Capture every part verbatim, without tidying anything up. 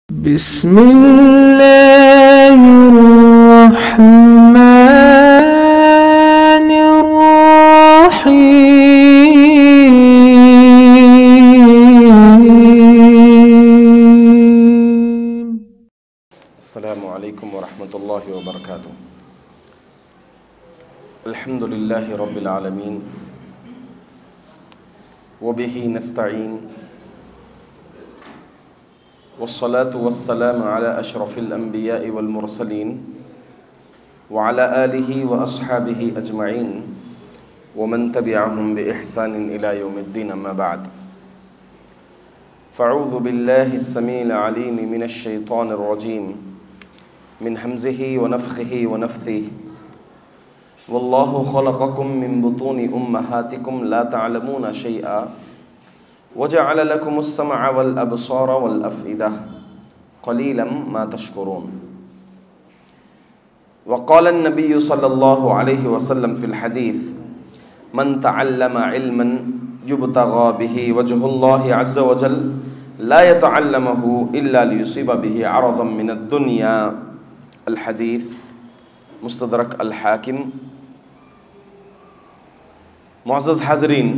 بسم اللہ الرحمن الرحیم۔ السلام علیکم ورحمۃ اللہ وبرکاتہ۔ الحمد للہ رب العالمین وبہ نستعین والصلاة والسلام على اشرف الانبیاء والمرسلین وعلى آلہ واصحابہ اجمعین ومن تبعهم بإحسان الى یوم الدین، اما بعد فاعوذ باللہ السمیع العلیم من الشیطان الرجیم من حمزہ ونفخہ ونفثہ واللہ خلقکم من بطون امہاتکم لا تعلمون شیئا وجعل لكم السمع والابصار والافئدہ قلیلا ما تشکرون۔ وقال النبی صلی اللہ علیہ وسلم فی الحدیث من تعلم علما يبتغى به وجه الله عز وجل لا يتعلمه الا ليصيب به عرضا من الدنيا، الحدیث مستدرک الحاکم۔ معزز حاضرین،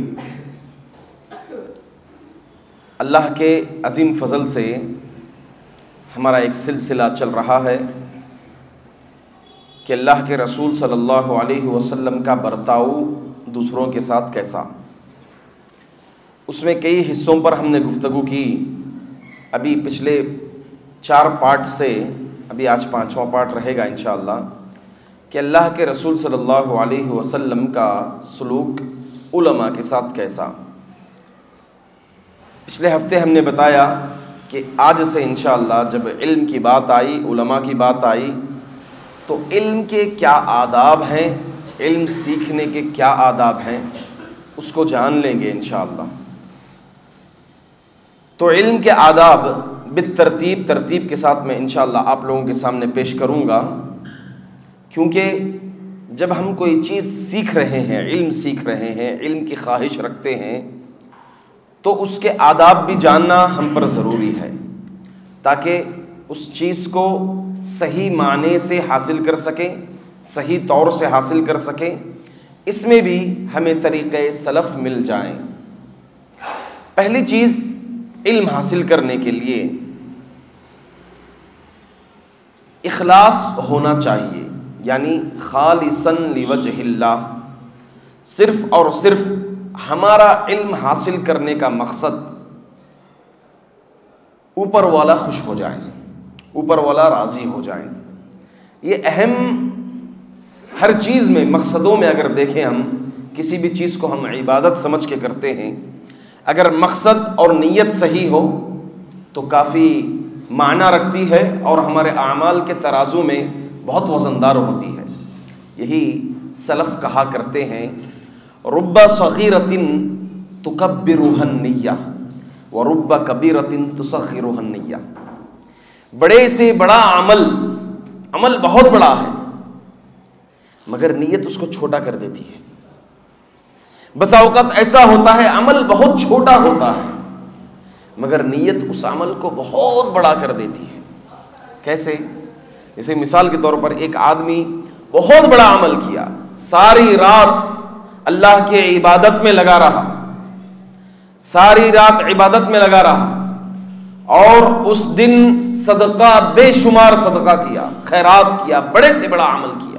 اللہ کے عظیم فضل سے ہمارا ایک سلسلہ چل رہا ہے کہ اللہ کے رسول صلی اللہ علیہ وسلم کا برتاؤ دوسروں کے ساتھ کیسا۔ اس میں کئی حصوں پر ہم نے گفتگو کی۔ ابھی پچھلے چار پارٹ سے ابھی آج پانچواں پارٹ رہے گا انشاءاللہ، کہ اللہ کے رسول صلی اللہ علیہ وسلم کا سلوک علماء کے ساتھ کیسا۔ پچھلے ہفتے ہم نے بتایا کہ آج سے انشاءاللہ جب علم کی بات آئی، علماء کی بات آئی، تو علم کے کیا آداب ہیں، علم سیکھنے کے کیا آداب ہیں، اس کو جان لیں گے انشاءاللہ۔ تو علم کے آداب بالترتیب ترتیب کے ساتھ میں انشاءاللہ آپ لوگوں کے سامنے پیش کروں گا، کیونکہ جب ہم کوئی چیز سیکھ رہے ہیں، علم سیکھ رہے ہیں، علم کی خواہش رکھتے ہیں، تو اس کے آداب بھی جاننا ہم پر ضروری ہے، تاکہ اس چیز کو صحیح معنی سے حاصل کر سکیں، صحیح طور سے حاصل کر سکیں۔ اس میں بھی ہمیں طریقے سلف مل جائیں۔ پہلی چیز علم حاصل کرنے کے لیے اخلاص ہونا چاہیے، یعنی خالصاً لوجہ اللہ، صرف اور صرف ہمارا علم حاصل کرنے کا مقصد اوپر والا خوش ہو جائیں، اوپر والا راضی ہو جائیں۔ یہ اہم ہر چیز میں، مقصدوں میں اگر دیکھیں ہم کسی بھی چیز کو ہم عبادت سمجھ کے کرتے ہیں، اگر مقصد اور نیت صحیح ہو تو کافی معنی رکھتی ہے اور ہمارے اعمال کے ترازو میں بہت وزندار ہوتی ہے۔ یہی سلف کہا کرتے ہیں رب صغیرۃ تکبرها النیہ ورب کبیرۃ تصغرها النیہ۔ بڑے سے بڑا عمل عمل بہت بڑا ہے مگر نیت اس کو چھوٹا کر دیتی ہے۔ بسا اوقات ایسا ہوتا ہے عمل بہت چھوٹا ہوتا ہے مگر نیت اس عمل کو بہت بڑا کر دیتی ہے۔ کیسے؟ جیسے مثال کے طور پر ایک آدمی بہت بڑا عمل کیا، ساری رات اللہ کے عبادت میں لگا رہا، ساری رات عبادت میں لگا رہا، اور اس دن صدقہ بے شمار صدقہ کیا، خیرات کیا، بڑے سے بڑا عمل کیا،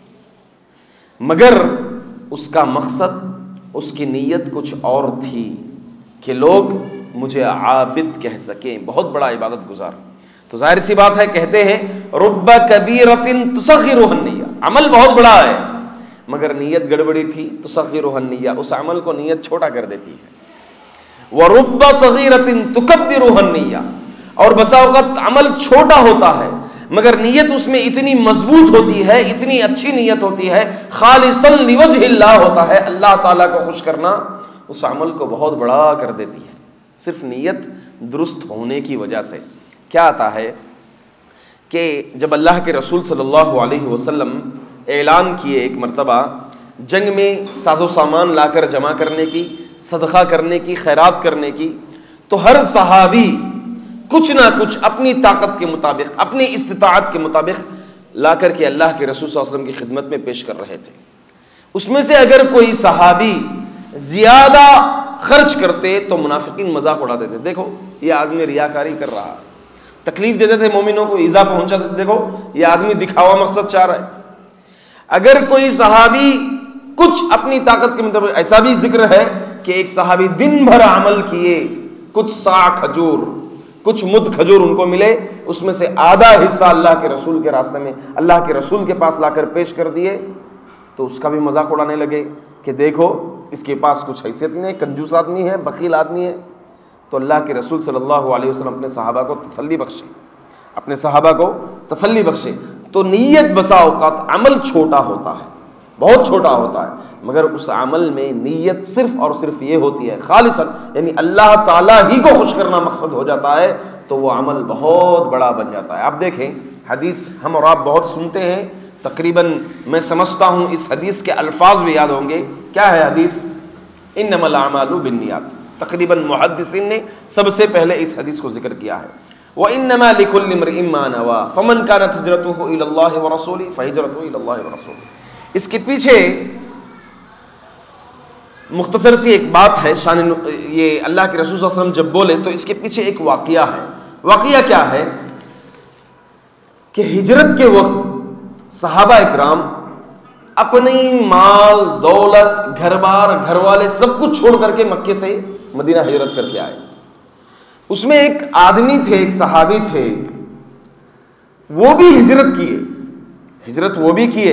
مگر اس کا مقصد، اس کی نیت کچھ اور تھی کہ لوگ مجھے عابد کہہ سکیں، بہت بڑا عبادت گزار۔ تو ظاہر سی بات ہے، کہتے ہیں رب کبیرۃ تصغرها النیہ، عمل بہت بڑا ہے مگر نیت گڑبڑی تھی، تصغرها النیہ، اس عمل کو نیت چھوٹا کر دیتی ہے۔ وَرُبَّ صَغِيرَةٍ تُكَبِّرُهَا النِّيَّةُ، اور بسا اوقات عمل چھوٹا ہوتا ہے مگر نیت اس میں اتنی مضبوط ہوتی ہے، اتنی اچھی نیت ہوتی ہے، خالصاً لوجہ اللہ ہوتا ہے، اللہ تعالیٰ کو خوش کرنا، اس عمل کو بہت بڑا کر دیتی ہے، صرف نیت درست ہونے کی وجہ سے۔ کیا آتا ہے کہ جب اللہ کے رسول صلی اللہ علیہ وسلم اعلان کیے ایک مرتبہ جنگ میں ساز و سامان لا کر جمع کرنے کی، صدقہ کرنے کی، خیرات کرنے کی، تو ہر صحابی کچھ نہ کچھ اپنی طاقت کے مطابق، اپنی استطاعت کے مطابق لا کر کے اللہ کے رسول صلی اللہ علیہ وسلم کی خدمت میں پیش کر رہے تھے۔ اس میں سے اگر کوئی صحابی زیادہ خرچ کرتے تو منافقین مذاق اڑاتے تھے، دیکھو یہ آدمی ریاکاری کر رہا ہے، تکلیف دیتے تھے مومنوں کو، ایذا پہنچاتے تھے، دیکھو یہ آدمی دکھاوا مقصد چاہ رہا ہے۔ اگر کوئی صحابی کچھ اپنی طاقت کے مطابق، ایسا بھی ذکر ہے کہ ایک صحابی دن بھر عمل کیے، کچھ سا کھجور، کچھ مد کھجور ان کو ملے، اس میں سے آدھا حصہ اللہ کے رسول کے راستے میں، اللہ کے رسول کے پاس لا کر پیش کر دیے، تو اس کا بھی مذاق اڑانے لگے کہ دیکھو اس کے پاس کچھ حیثیت نہیں، کنجوس آدمی ہے، بخیل آدمی ہے۔ تو اللہ کے رسول صلی اللہ علیہ وسلم اپنے صحابہ کو تسلی بخشے، اپنے صحابہ کو تسلی بخشے۔ تو نیت بسا اوقات عمل چھوٹا ہوتا ہے، بہت چھوٹا ہوتا ہے، مگر اس عمل میں نیت صرف اور صرف یہ ہوتی ہے خالصاً، یعنی اللہ تعالیٰ ہی کو خوش کرنا مقصد ہو جاتا ہے، تو وہ عمل بہت بڑا بن جاتا ہے۔ آپ دیکھیں حدیث ہم اور آپ بہت سنتے ہیں، تقریباً میں سمجھتا ہوں اس حدیث کے الفاظ بھی یاد ہوں گے۔ کیا ہے حدیث؟ انما الاعمال بالنیات۔ تقریباً محدثین نے سب سے پہلے اس حدیث کو ذکر کیا ہے، وانما لكل امرئ ما نوى فمن كانت هجرته الى الله ورسوله فهجرته الى الله ورسوله۔ اس کے پیچھے مختصر سی ایک بات ہے، شان یہ اللہ کے رسول صلی اللہ علیہ وسلم جب بولے تو اس کے پیچھے ایک واقعہ ہے۔ واقعہ کیا ہے کہ ہجرت کے وقت صحابہ اکرام اپنی مال دولت گھر بار گھر والے سب کچھ چھوڑ کر کے مکے سے مدینہ ہجرت کر کے آئے۔ اس میں ایک آدمی تھے، ایک صحابی تھے، وہ بھی ہجرت کیے، ہجرت وہ بھی کیے،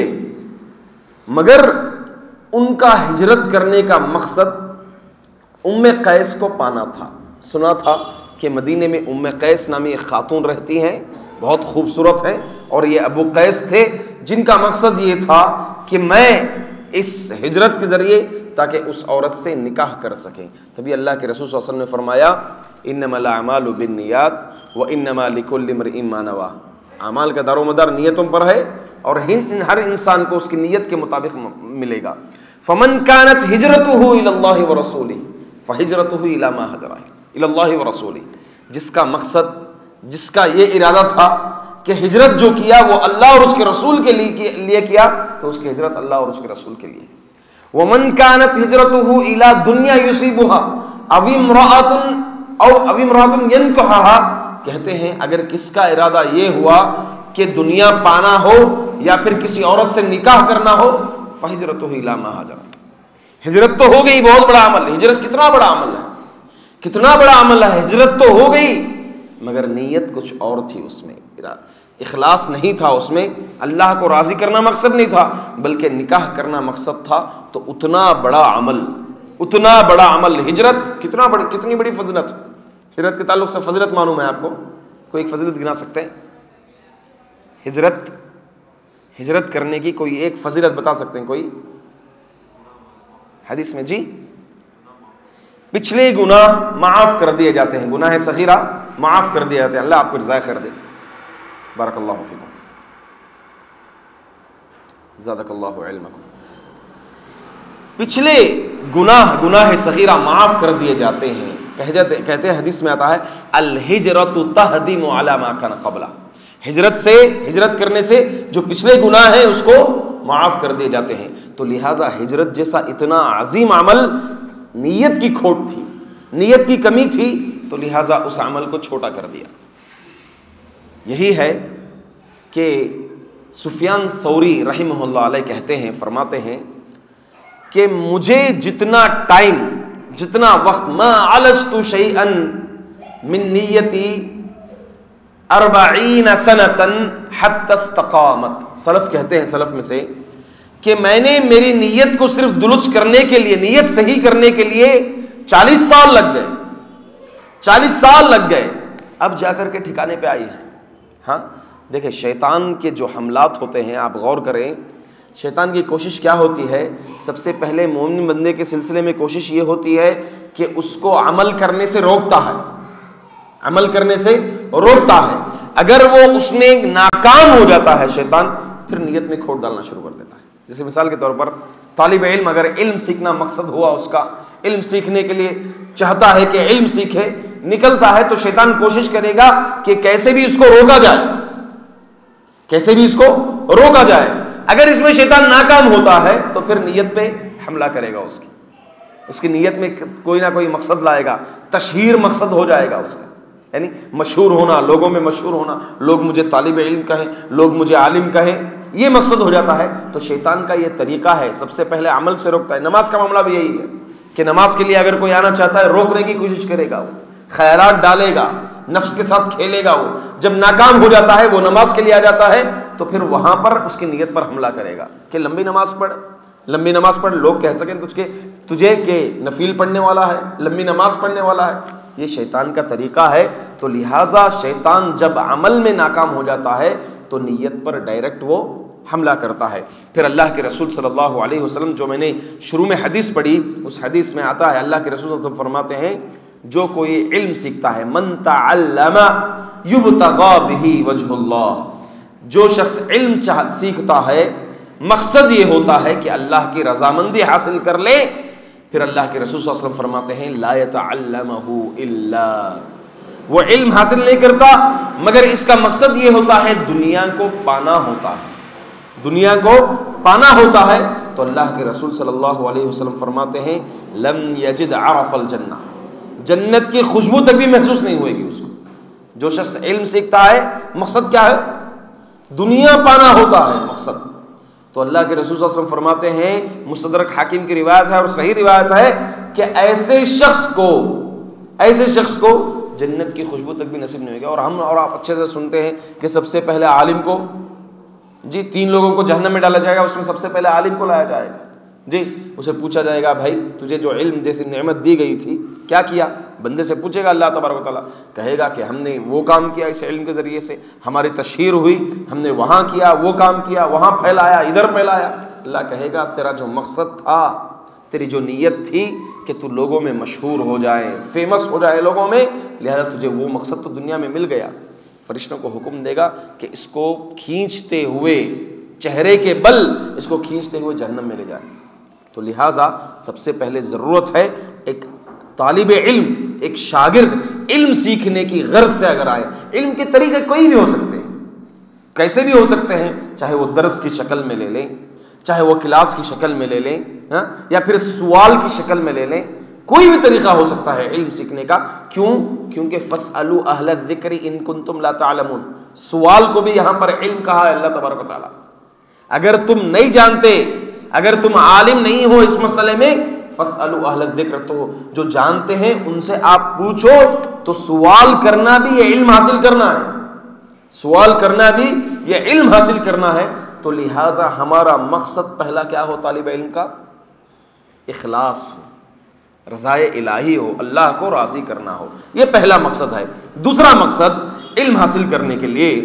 مگر ان کا ہجرت کرنے کا مقصد ام قیس کو پانا تھا۔ سنا تھا کہ مدینے میں ام قیس نامی ایک خاتون رہتی ہیں، بہت خوبصورت ہیں، اور یہ ابو قیس تھے جن کا مقصد یہ تھا کہ میں اس ہجرت کے ذریعے تاکہ اس عورت سے نکاح کر سکیں۔ تبھی اللہ کے رسول صلی اللہ علیہ وسلم نے فرمایا انما الاعمال بالنیات وانما لكل امرئ ما نوى۔ اعمال کا دار و مدار نیتوں پر ہے، اور ہر انسان کو اس کی نیت کے مطابق ملے گا۔ فمن كانت هجرته الى الله ورسوله فهجرته الى ما هاجر الى الله ورسوله۔ جس کا مقصد، جس کا یہ ارادہ تھا کہ ہجرت جو کیا وہ اللہ اور اس کے رسول کے لیے کیا، تو اس کی ہجرت اللہ اور اس کے رسول کے لیے۔ ومن كانت هجرته الى دنیا يصيبها او امرأة او او امرأة ينكحها، کہتے ہیں اگر کس کا ارادہ یہ ہوا کہ دنیا پانا ہو یا پھر کسی عورت سے نکاح کرنا ہو، فہجرتہ الی ما ہاجر۔ ہجرت تو ہو گئی، بہت بڑا عمل۔ ہجرت کتنا بڑا عمل ہے، کتنا بڑا عمل ہے، ہجرت تو ہو گئی، مگر نیت کچھ اور تھی، اس میں اخلاص نہیں تھا، اس میں اللہ کو راضی کرنا مقصد نہیں تھا، بلکہ نکاح کرنا مقصد تھا۔ تو اتنا بڑا عمل، اتنا بڑا عمل ہجرت، کتنا بڑی کتنی بڑی فضیلت۔ ہجرت کے تعلق سے فضیلت معلوم ہے آپ کو؟ کوئی ایک فضیلت گنا سکتے ہیں؟ ہجرت ہجرت کرنے کی کوئی ایک فضیلت بتا سکتے ہیں کوئی حدیث میں؟ جی، پچھلے گناہ معاف کر دیے جاتے ہیں، گناہ صغیرہ معاف کر دیے جاتے ہیں، اللہ آپ کو جزائے خیر دے۔ بارک اللہ فیکم، زادک اللہ علمکم۔ پچھلے گناہ گناہ صغیرہ معاف کر دیے جاتے ہیں۔ کہتے ہیں حدیث میں آتا ہے الہجرۃ تہدم علی ما کان قبلہ، ہجرت سے ہجرت کرنے سے جو پچھلے گناہ ہیں اس کو معاف کر دیے جاتے ہیں۔ تو لہٰذا ہجرت جیسا اتنا عظیم عمل، نیت کی کھوٹ تھی، نیت کی کمی تھی، تو لہٰذا اس عمل کو چھوٹا کر دیا۔ یہی ہے کہ سفیان ثوری رحمہ اللہ علیہ کہتے ہیں، فرماتے ہیں کہ مجھے جتنا ٹائم، جتنا وقت، ما علجت شیئا من نیتی اربعین سنتا حتی استقامت۔ سلف کہتے ہیں، سلف میں سے، کہ میں نے میری نیت کو صرف درست کرنے کے لیے، نیت صحیح کرنے کے لیے چالیس سال لگ گئے، چالیس سال لگ گئے، اب جا کر کے ٹھکانے پہ آئی ہے۔ ہاں دیکھیں، شیطان کے جو حملات ہوتے ہیں، آپ غور کریں، شیطان کی کوشش کیا ہوتی ہے؟ سب سے پہلے مومن بندے کے سلسلے میں کوشش یہ ہوتی ہے کہ اس کو عمل کرنے سے روکتا ہے، عمل کرنے سے روکتا ہے۔ اگر وہ اس میں ناکام ہو جاتا ہے شیطان، پھر نیت میں کھوٹ ڈالنا شروع کر دیتا ہے۔ جیسے مثال کے طور پر طالب علم اگر علم سیکھنا مقصد ہوا، اس کا علم سیکھنے کے لیے چاہتا ہے کہ علم سیکھے، نکلتا ہے تو شیطان کوشش کرے گا کہ کیسے بھی اس کو روکا جائے، کیسے بھی اس کو روکا جائے۔ اگر اس میں شیطان ناکام ہوتا ہے تو پھر نیت پہ حملہ کرے گا، اس کی اس کی نیت میں کوئی نہ کوئی مقصد لائے گا، تشہیر مقصد ہو جائے گا اس کا، یعنی مشہور ہونا، لوگوں میں مشہور ہونا، لوگ مجھے طالب علم کہیں، لوگ مجھے عالم کہیں، یہ مقصد ہو جاتا ہے۔ تو شیطان کا یہ طریقہ ہے، سب سے پہلے عمل سے روکتا ہے۔ نماز کا معاملہ بھی یہی ہے کہ نماز کے لیے اگر کوئی آنا چاہتا ہے روکنے کی کوشش کرے گا، وہ خیالات ڈالے گا، نفس کے ساتھ کھیلے گا، وہ جب ناکام ہو جاتا ہے، وہ نماز کے لیے آ جاتا ہے تو پھر وہاں پر اس کی نیت پر حملہ کرے گا کہ لمبی نماز پڑھ، لمبی نماز پڑھ، لوگ کہہ سکیں تجھ کے تجھے کہ نفیل پڑھنے والا ہے، لمبی نماز پڑھنے والا ہے۔ یہ شیطان کا طریقہ ہے۔ تو لہٰذا شیطان جب عمل میں ناکام ہو جاتا ہے تو نیت پر ڈائریکٹ وہ حملہ کرتا ہے۔ پھر اللہ کے رسول صلی اللہ علیہ وسلم، جو میں نے شروع میں حدیث پڑھی، اس حدیث میں آتا ہے اللہ کے رسول صلی اللہ علیہ وسلم فرماتے ہیں جو کوئی علم سیکھتا ہے، من تعلم یبتغى بہ وجہ اللہ، جو شخص علم سیکھتا ہے مقصد یہ ہوتا ہے کہ اللہ کی رضامندی حاصل کر لے، پھر اللہ کے رسول صلی اللہ علیہ وسلم فرماتے ہیں لا يتعلمه الا، وہ علم حاصل نہیں کرتا مگر اس کا مقصد یہ ہوتا ہے دنیا کو پانا ہوتا ہے، دنیا کو پانا ہوتا ہے۔ تو اللہ کے رسول صلی اللہ علیہ وسلم فرماتے ہیں لم یجد عرف الجنہ، جنت کی خوشبو تک بھی محسوس نہیں ہوئے گی اس کو۔ جو شخص علم سیکھتا ہے مقصد کیا ہے؟ دنیا پانا ہوتا ہے مقصد۔ تو اللہ کے رسول صلی اللہ علیہ وسلم فرماتے ہیں، مستدرک حاکم کی روایت ہے اور صحیح روایت ہے کہ ایسے شخص کو ایسے شخص کو جنت کی خوشبو تک بھی نصیب نہیں ہوگی۔ اور ہم اور آپ اچھے سے سنتے ہیں کہ سب سے پہلے عالم کو، جی تین لوگوں کو جہنم میں ڈالا جائے گا، اس میں سب سے پہلے عالم کو لایا جائے گا، جی اسے پوچھا جائے گا بھائی تجھے جو علم جیسی نعمت دی گئی تھی کیا کیا؟ بندے سے پوچھے گا اللہ تبارک و تعالیٰ، کہے گا کہ ہم نے وہ کام کیا اس علم کے ذریعے سے، ہماری تشہیر ہوئی، ہم نے وہاں کیا، وہ کام کیا، وہاں پھیلایا، ادھر پھیلایا۔ اللہ کہے گا تیرا جو مقصد تھا، تیری جو نیت تھی کہ تو لوگوں میں مشہور ہو جائے، فیمس ہو جائے لوگوں میں، لہذا تجھے وہ مقصد تو دنیا میں مل گیا۔ فرشتوں کو حکم دے گا کہ اس کو کھینچتے ہوئے چہرے کے بل اس کو کھینچتے ہوئے جہنم میں لے جائیں۔ تو لہٰذا سب سے پہلے ضرورت ہے ایک طالب علم، ایک شاگرد علم سیکھنے کی غرض سے اگر آئے، علم کے طریقے کوئی بھی ہو سکتے ہیں، کیسے بھی ہو سکتے ہیں، چاہے وہ درس کی شکل میں لے لیں، چاہے وہ کلاس کی شکل میں لے لیں، ہاں یا پھر سوال کی شکل میں لے لیں، کوئی بھی طریقہ ہو سکتا ہے علم سیکھنے کا۔ کیوں؟ کیونکہ فاسألوا اہل الذکر ان کنتم لا تعلمون، سوال کو بھی یہاں پر علم کہا ہے اللہ تبارک و تعالیٰ۔ اگر تم نہیں جانتے، اگر تم عالم نہیں ہو اس مسئلے میں، فاسألوا اہل الذکر، تو جو جانتے ہیں ان سے آپ پوچھو۔ تو سوال کرنا بھی یہ علم حاصل کرنا ہے، سوال کرنا بھی یہ علم حاصل کرنا ہے۔ تو لہٰذا ہمارا مقصد پہلا کیا ہو طالب علم کا؟ اخلاص ہو، رضائے الہی ہو، اللہ کو راضی کرنا ہو، یہ پہلا مقصد ہے۔ دوسرا مقصد علم حاصل کرنے کے لیے،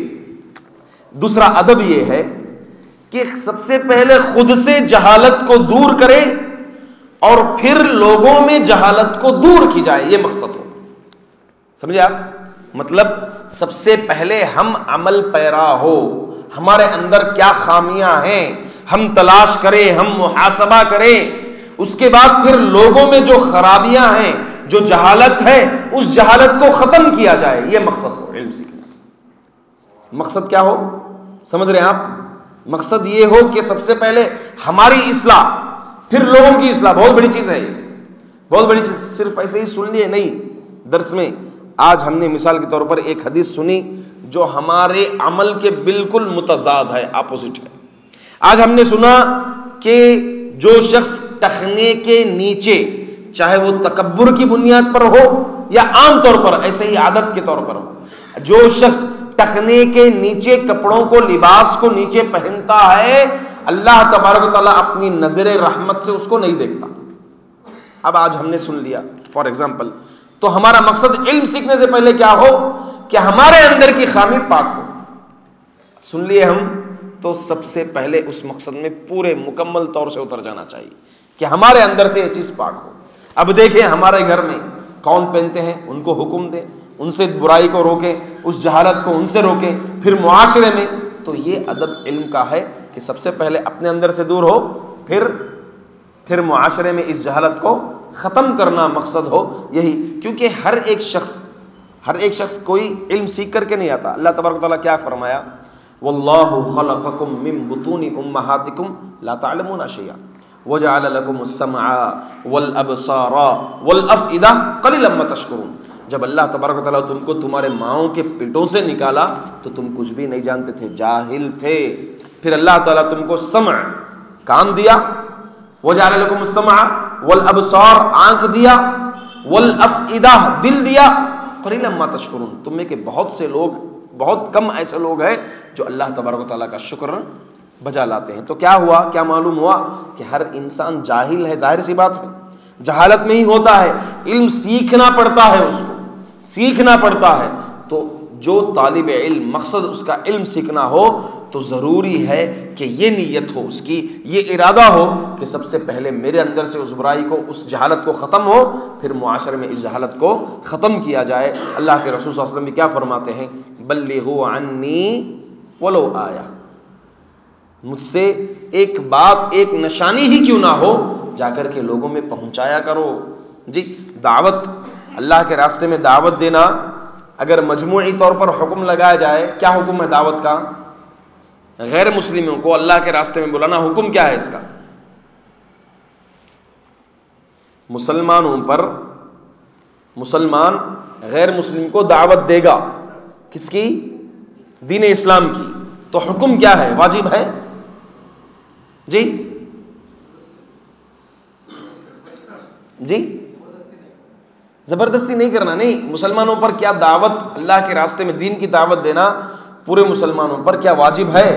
دوسرا ادب یہ ہے کہ سب سے پہلے خود سے جہالت کو دور کرے اور پھر لوگوں میں جہالت کو دور کی جائے، یہ مقصد ہو۔ سمجھے آپ؟ مطلب سب سے پہلے ہم عمل پیرا ہو، ہمارے اندر کیا خامیاں ہیں ہم تلاش کریں، ہم محاسبہ کریں، اس کے بعد پھر لوگوں میں جو خرابیاں ہیں، جو جہالت ہے، اس جہالت کو ختم کیا جائے، یہ مقصد ہو علم سیکھنے کا۔ مقصد کیا ہو؟ سمجھ رہے ہیں آپ؟ مقصد یہ ہو کہ سب سے پہلے ہماری اصلاح، پھر لوگوں کی اصلاح۔ بہت بڑی چیز ہے یہ، بہت بڑی چیز۔ صرف ایسے ہی سن لیے نہیں، درس میں آج ہم نے مثال کے طور پر ایک حدیث سنی جو ہمارے عمل کے بالکل متضاد ہے، اپوزٹ ہے۔ آج ہم نے سنا کہ جو شخص ٹخنے کے نیچے، چاہے وہ تکبر کی بنیاد پر ہو یا عام طور پر ایسے ہی عادت کے طور پر ہو، جو شخص ٹخنے کے نیچے کپڑوں کو، لباس کو نیچے پہنتا ہے، اللہ تبارک و تعالیٰ اپنی نظر رحمت سے اس کو نہیں دیکھتا۔ اب آج ہم نے سن لیا فار ایگزامپل، تو ہمارا مقصد علم سیکھنے سے پہلے کیا ہو کہ ہمارے اندر کی خامی پاک ہو۔ سن لیے ہم، تو سب سے پہلے اس مقصد میں پورے مکمل طور سے اتر جانا چاہیے کہ ہمارے اندر سے یہ چیز پاک ہو۔ اب دیکھیں ہمارے گھر میں کون پہنتے ہیں، ان کو حکم دیں، ان سے برائی کو روکیں، اس جہالت کو ان سے روکیں، پھر معاشرے میں۔ تو یہ ادب علم کا ہے کہ سب سے پہلے اپنے اندر سے دور ہو، پھر پھر معاشرے میں اس جہالت کو ختم کرنا مقصد ہو یہی. کیونکہ ہر ایک شخص ہر ایک شخص کوئی علم سیکھ کر کے نہیں آتا. اللہ تبارک و تعالیٰ کیا فرمایا؟ واللہ خلقکم من بطون امہاتکم لا تعلمون شیئا وجعل لکم السمع والابصار والافئدہ قلیلا ما تشکرون. جب اللہ تبارک و تعالیٰ تم کو تمہارے ماؤں کے پیٹوں سے نکالا تو تم کچھ بھی نہیں جانتے تھے، جاہل تھے. پھر اللہ تعالیٰ تم کو سمع کان دیا، وجعل لکم السمع والابصار آنکھ دیا، والافئدہ دل دیا، قلیلا ما تشکرون. تم میں کہ بہت سے لوگ، بہت کم ایسے لوگ ہیں جو اللہ تبارک و تعالیٰ کا شکر بجا لاتے ہیں. تو کیا ہوا، کیا معلوم ہوا کہ ہر انسان جاہل ہے. ظاہر سی بات ہے، جہالت میں ہی ہوتا ہے. علم سیکھنا پڑتا ہے، اس کو سیکھنا پڑتا ہے. تو جو طالب علم مقصد اس کا علم سیکھنا ہو تو ضروری ہے کہ یہ نیت ہو، اس کی یہ ارادہ ہو کہ سب سے پہلے میرے اندر سے اس برائی کو، اس جہالت کو ختم ہو، پھر معاشرے میں اس جہالت کو ختم کیا جائے. اللہ کے رسول صلی اللہ علیہ وسلم بھی کیا فرماتے ہیں؟ بلغوا عنی ولو آیا. مجھ سے ایک بات، ایک نشانی ہی کیوں نہ ہو، جا کر کے لوگوں میں پہنچایا کرو. جی دعوت، اللہ کے راستے میں دعوت دینا، اگر مجموعی طور پر حکم لگایا جائے، کیا حکم ہے دعوت کا؟ غیر مسلموں کو اللہ کے راستے میں بلانا. حکم کیا ہے اس کا؟ مسلمانوں پر مسلمان غیر مسلم کو دعوت دے گا، کس کی؟ دین اسلام کی. تو حکم کیا ہے؟ واجب ہے. جی جی زبردستی نہیں کرنا، نہیں. مسلمانوں پر کیا دعوت، اللہ کے راستے میں دین کی دعوت دینا پورے مسلمانوں پر کیا واجب ہے؟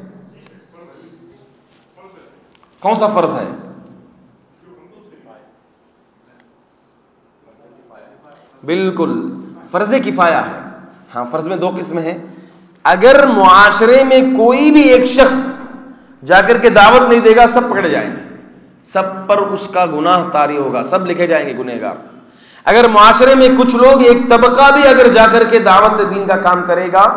کون سا فرض ہے؟ بالکل فرض کفایہ ہے. ہاں فرض میں دو قسمیں ہیں. اگر معاشرے میں کوئی بھی ایک شخص جا کر کے دعوت نہیں دے گا، سب پکڑے جائیں گے، سب پر اس کا گناہ طاری ہوگا، سب لکھے جائیں گے گنہگار. اگر معاشرے میں کچھ لوگ، ایک طبقہ بھی اگر جا کر کے دعوت دین کا کام کرے گا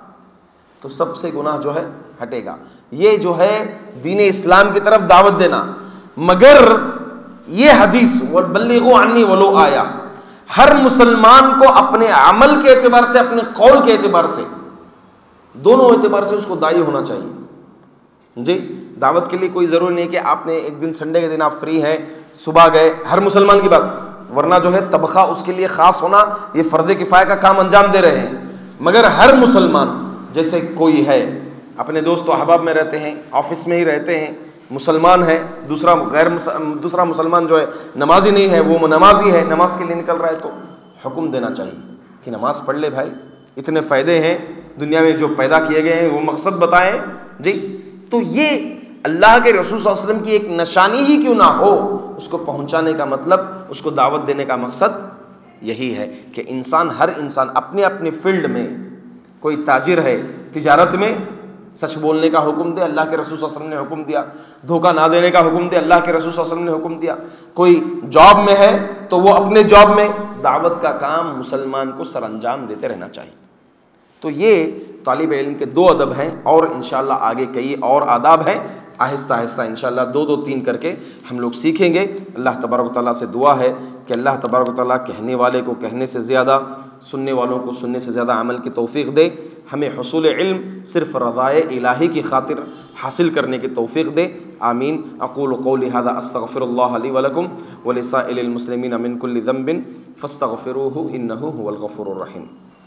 تو سب سے گناہ جو ہے ہٹے گا. یہ جو ہے دین اسلام کی طرف دعوت دینا. مگر یہ حدیث بلغوا عنی ولو آیا، ہر مسلمان کو اپنے عمل کے اعتبار سے، اپنے قول کے اعتبار سے، دونوں اعتبار سے اس کو داعی ہونا چاہیے. جی دعوت کے لیے کوئی ضروری نہیں کہ آپ نے ایک دن سنڈے کے دن آپ فری ہیں، صبح گئے، ہر مسلمان کی بات، ورنہ جو ہے طبقہ اس کے لیے خاص ہونا، یہ فرض کفایہ کا کام انجام دے رہے ہیں. مگر ہر مسلمان، جیسے کوئی ہے اپنے دوست و احباب میں رہتے ہیں، آفس میں ہی رہتے ہیں، مسلمان ہے، دوسرا غیر دوسرا مسلمان جو ہے نمازی نہیں ہے، وہ نمازی ہے، نماز کے لیے نکل رہا ہے، تو حکم دینا چاہیے کہ نماز پڑھ لے بھائی، اتنے فائدے ہیں دنیا میں جو پیدا کیے گئے ہیں، وہ مقصد بتائیں. جی تو یہ اللہ کے رسول صلی اللہ علیہ وسلم کی ایک نشانی ہی کیوں نہ ہو، اس کو پہنچانے کا مطلب، اس کو دعوت دینے کا مقصد یہی ہے کہ انسان، ہر انسان اپنے اپنے فیلڈ میں، کوئی تاجر ہے تجارت میں سچ بولنے کا حکم دے، اللہ کے رسول صلی اللہ علیہ وسلم نے حکم دیا. دھوکہ نہ دینے کا حکم دے، اللہ کے رسول صلی اللہ علیہ وسلم نے حکم دیا. کوئی جاب میں ہے تو وہ اپنے جاب میں دعوت کا کام مسلمان کو سر انجام دیتے رہنا چاہیے. تو یہ طالب علم کے دو ادب ہیں، اور انشاءاللہ آگے کئی اور آداب ہیں. آہستہ آہستہ انشاءاللہ دو دو تین کر کے ہم لوگ سیکھیں گے. اللہ تبارک و تعالیٰ سے دعا ہے کہ اللہ تبارک و تعالیٰ کہنے والے کو کہنے سے زیادہ، سننے والوں کو سننے سے زیادہ عمل کی توفیق دے. ہمیں حصول علم صرف رضائے الہی کی خاطر حاصل کرنے کی توفیق دے. آمین. اقول قولی ھذا استغفر اللہ لی ولکم ولسائر المسلمین من کل ذنب فاستغفروہ انہ ھو الغفور الرحیم.